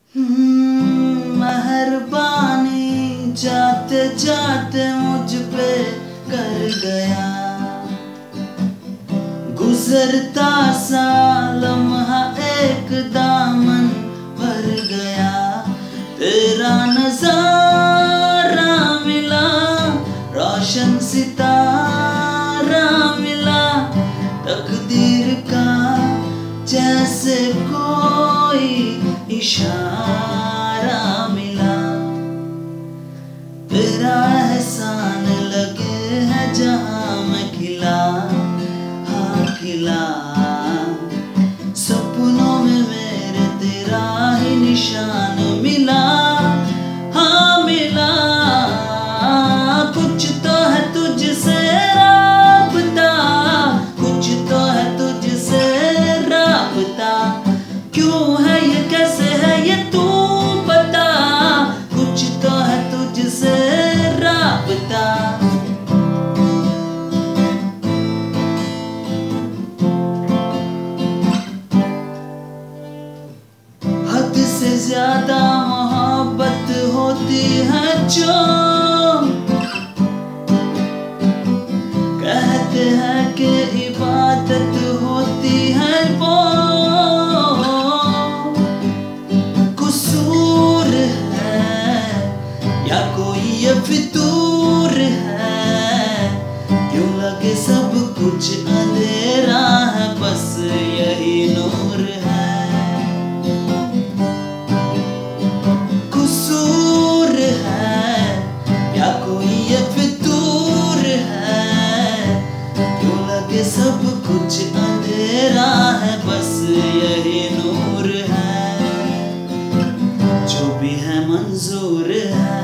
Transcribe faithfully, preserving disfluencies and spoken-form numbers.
मेहरबानी जाते जाते मुझ पे कर गया, गुजरता सा लम्हा एक दामन भर गया। तेरा नजारा मिला, रोशन सितारा मिला, तकदीर का जैसे कोई इशारा मिला। तेरा एहसान लगे है जहां मैं खिला, हाँ खिला। सपनों में मेरे तेरा ही निशान मिला, हाँ मिला। कुछ तो है तुझसे राबता, कुछ तो है तुझसे राबता। क्यों है ये कैसे है ये तू बता, कुछ तो है तुझसे राबता। हद से ज्यादा मोहब्बत होती है जो, कहते हैं कि इबादत होती है वो। कसूर है या कोई ये फितूर है, क्यों लगे सब कुछ अंधेरा है, बस यही नूर है। कसूर है या कोई ये फितूर है, क्यों लगे सब कुछ अंधेरा है, बस यही नूर है। जो भी है मंजूर है।